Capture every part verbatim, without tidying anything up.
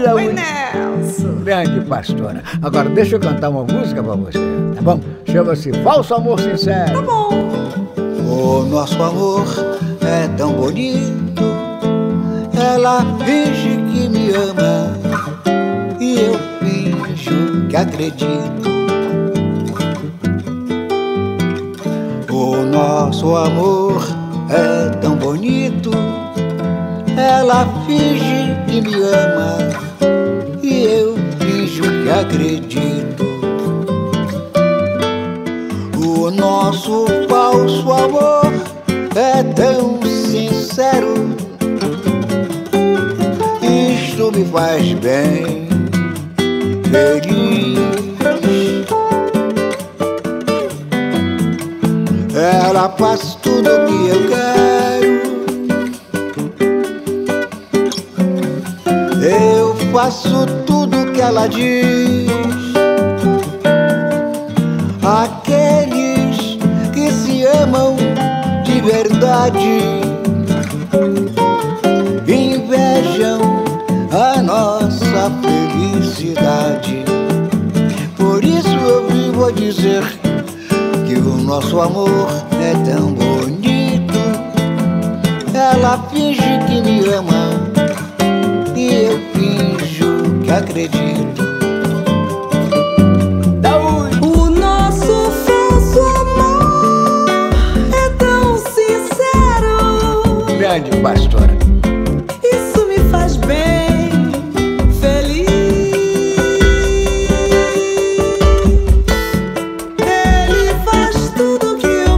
Laura. Oi, Nelson. Grande pastora. Agora deixa eu cantar uma música pra você, tá bom? Chama-se Falso Amor Sincero. Tá bom. O nosso amor é tão bonito, ela finge que me ama e eu finjo que acredito. O nosso amor é tão bonito, ela finge que me ama e eu finjo que acredito. O nosso falso amor é tão sincero, isto me faz bem feliz. Ela faz tudo o que eu quero, eu faço tudo que ela diz. Aqueles que se amam de verdade invejam a nossa felicidade. Por isso eu vivo a dizer que o nosso amor é tão bonito. Ela finge que me ama e eu finjo que acredito. O nosso falso amor é tão sincero. Grande pastora. Isso me faz bem feliz. Ele faz tudo que eu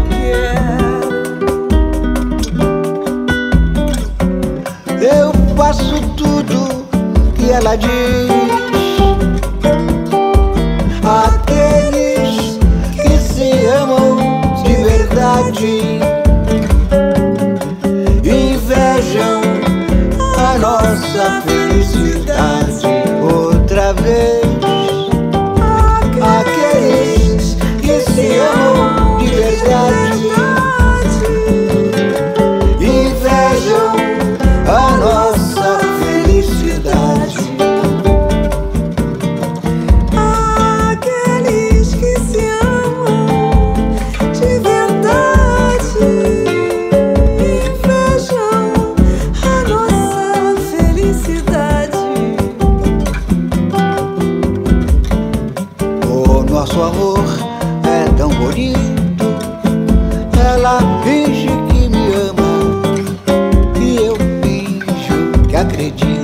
quero, Eu faço tudo que ela diz. Aqueles que se amam de verdade invejam a nossa felicidade. Outra vez, aqueles que se amam de verdade invejam a nossa felicidade. aqueles que se amam de verdade invejam a nossa felicidade. O nosso amor é tão bonito, ela finge que me ama e eu finjo que acredito.